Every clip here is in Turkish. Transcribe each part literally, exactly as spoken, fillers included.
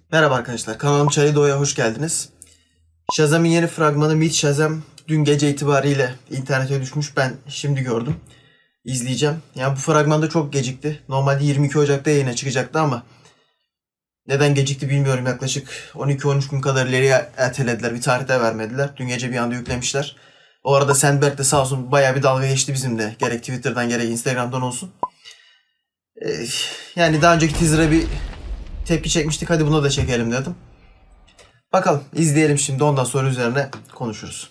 Merhaba arkadaşlar, kanalım Çaydoğa'ya hoş geldiniz. Shazam'ın yeni fragmanı Meet Shazam dün gece itibariyle internete düşmüş. Ben şimdi gördüm. İzleyeceğim. Yani bu fragman da çok gecikti. Normalde yirmi iki Ocak'ta yayına çıkacaktı ama neden gecikti bilmiyorum. Yaklaşık on iki on üç gün kadar ileriye ertelediler. Bir tarihte vermediler. Dün gece bir anda yüklemişler. O arada Sandberg de sağ olsun bayağı bir dalga geçti bizimle. Gerek Twitter'dan gerek Instagram'dan olsun. Ee, yani daha önceki teaser'a bir tepki çekmiştik. Hadi buna da çekelim dedim. Bakalım izleyelim şimdi, ondan sonra üzerine konuşuruz.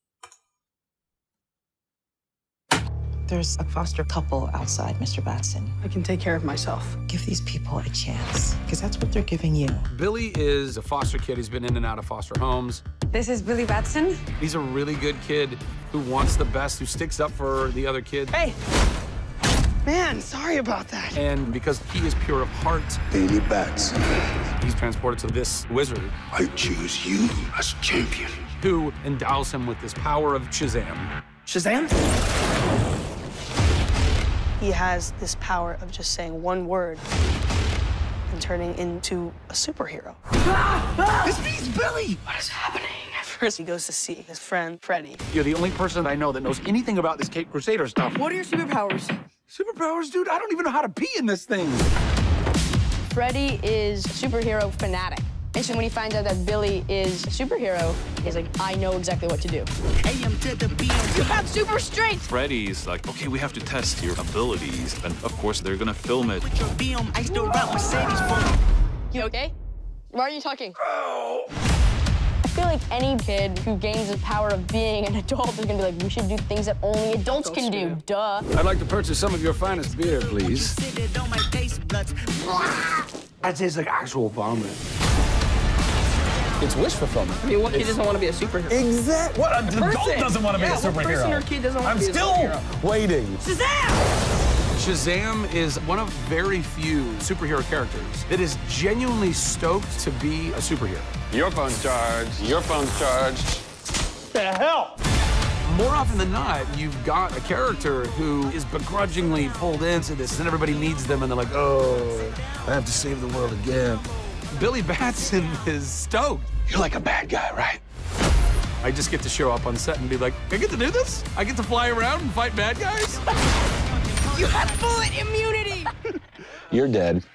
There's a foster couple outside, Mister Batson. I can take care of myself. Give these people a chance, because that's what they're giving you. Billy is a foster kid. He's been in and out of foster homes. This is Billy Batson. He's a really good kid who wants the best, who sticks up for the other kids. Hey! Man, sorry about that. And because he is pure of heart, Billy Batson, he's transported to this wizard I choose you as champion. who endows him with this power of Shazam. Shazam? He has this power of just saying one word and turning into a superhero. This means Billy! What is happening? At first, he goes to see his friend, Freddy. You're the only person I know that knows anything about this Cape Crusader stuff. What are your superpowers? Superpowers, dude? I don't even know how to pee in this thing. Freddy is a superhero fanatic. And so when he finds out that Billy is a superhero, he's like, I know exactly what to do. You have super strength! Freddy's like, okay, we have to test your abilities. And of course, they're gonna film it. You okay? Why are you talking? I feel like any kid who gains the power of being an adult is gonna be like, we should do things that only adults can do, duh. I'd like to purchase some of your finest beer, please. That tastes like actual vomit. It's wish fulfillment. I mean, what kid doesn't want to be a superhero? Exactly. What adult Person. doesn't want to be Yeah, a what superhero? person or kid doesn't want I'm to be a still superhero? waiting. Shazam is one of very few superhero characters that is genuinely stoked to be a superhero. Your phone's charged. Your phone's charged. The hell? More often than not, you've got a character who is begrudgingly pulled into this, and everybody needs them, and they're like, oh, I have to save the world again. Billy Batson is stoked. You're like a bad guy, right? I just get to show up on set and be like, I get to do this? I get to fly around and fight bad guys? You have bullet immunity! You're dead.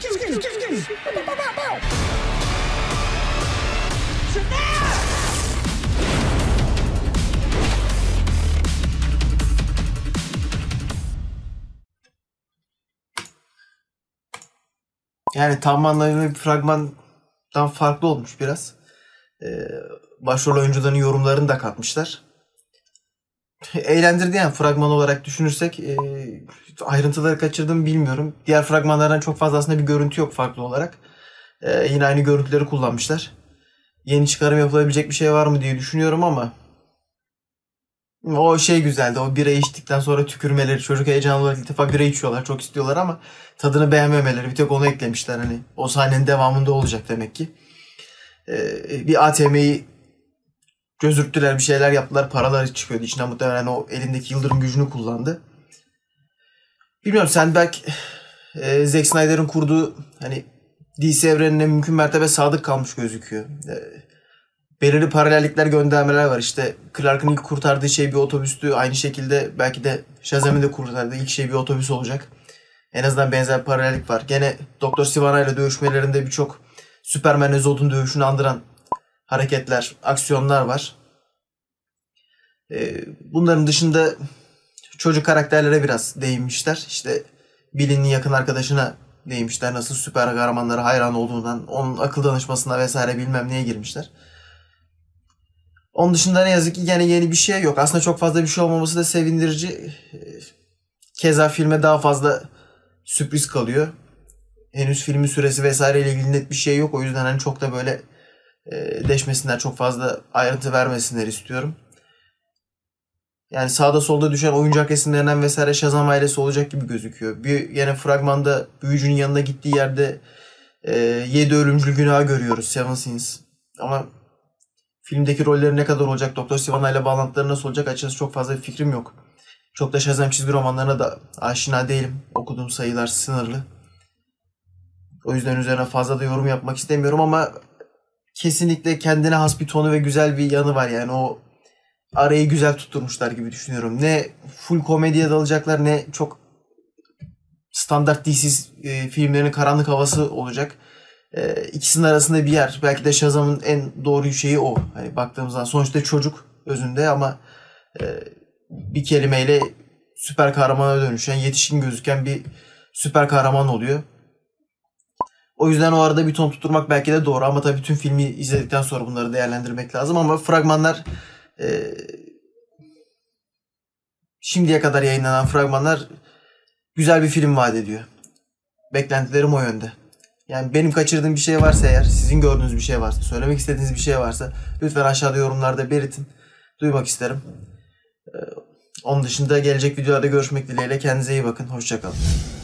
Yani tam anlamıyla bir fragmandan farklı olmuş biraz. Ee, başrol oyuncuların yorumlarını da katmışlar. Eğlendirdi yani fragman olarak düşünürsek. E, ayrıntıları kaçırdım bilmiyorum. Diğer fragmanlardan çok fazla aslında bir görüntü yok farklı olarak. E, yine aynı görüntüleri kullanmışlar. Yeni çıkarım yapılabilecek bir şey var mı diye düşünüyorum ama o şey güzeldi. O bira içtikten sonra tükürmeleri. Çocuk heyecanlı olarak ilk defa bira içiyorlar. Çok istiyorlar ama tadını beğenmemeleri. Bir tek onu eklemişler. Hani o sahnenin devamında olacak demek ki. Ee, bir A T M'yi gözürttüler, bir şeyler yaptılar. Paralar çıkıyordu içinden, muhtemelen o elindeki yıldırım gücünü kullandı. Bilmiyorum, Sandberg e, Zack Snyder'ın kurduğu hani D C evrenine mümkün mertebe sadık kalmış gözüküyor. E, belirli paralellikler, göndermeler var. İşte Clark'ın ilk kurtardığı şey bir otobüstü. Aynı şekilde belki de Shazam'ın da kurtardığı ilk şey bir otobüs olacak. En azından benzer bir paralellik var. Gene Doktor Sivana ile dövüşmelerinde birçok Superman'le Zod'un dövüşünü andıran hareketler, aksiyonlar var. Ee, bunların dışında çocuk karakterlere biraz değinmişler. İşte Billy'nin yakın arkadaşına değinmişler. Nasıl süper kahramanlara hayran olduğundan, onun akıl danışmasına vesaire bilmem neye girmişler. Onun dışında ne yazık ki gene yeni bir şey yok. Aslında çok fazla bir şey olmaması da sevindirici. Keza filme daha fazla sürpriz kalıyor. Henüz filmin süresi vesaireyle ilgili net bir şey yok. O yüzden hani çok da böyle e, deşmesinler, çok fazla ayrıntı vermesinler istiyorum. Yani sağda solda düşen oyuncak resimlerinden vesaire Shazam ailesi olacak gibi gözüküyor. Bir yine fragmanda büyücünün yanına gittiği yerde e, yedi ölümcül günah görüyoruz, Seven Sins. Ama filmdeki rolleri ne kadar olacak, Doktor Sivana ile bağlantıları nasıl olacak açıkçası çok fazla bir fikrim yok. Çok da Shazam çizgi romanlarına da aşina değilim. Okuduğum sayılar sınırlı. O yüzden üzerine fazla da yorum yapmak istemiyorum ama kesinlikle kendine has bir tonu ve güzel bir yanı var yani. O arayı güzel tutturmuşlar gibi düşünüyorum. Ne full komediye dalacaklar ne çok standart D C e, filmlerinin karanlık havası olacak. E, ikisinin arasında bir yer. Belki de Shazam'ın en doğru şeyi o. Hani baktığımız zaman sonuçta çocuk özünde ama e, bir kelimeyle süper kahramana dönüşen, yetişkin gözüken bir süper kahraman oluyor. O yüzden o arada bir ton tutturmak belki de doğru ama tabii tüm filmi izledikten sonra bunları değerlendirmek lazım ama fragmanlar e, şimdiye kadar yayınlanan fragmanlar güzel bir film vaat ediyor. Beklentilerim o yönde. Yani benim kaçırdığım bir şey varsa eğer, sizin gördüğünüz bir şey varsa, söylemek istediğiniz bir şey varsa lütfen aşağıda yorumlarda belirtin. Duymak isterim. Ee, onun dışında gelecek videolarda görüşmek dileğiyle. Kendinize iyi bakın. Hoşça kalın.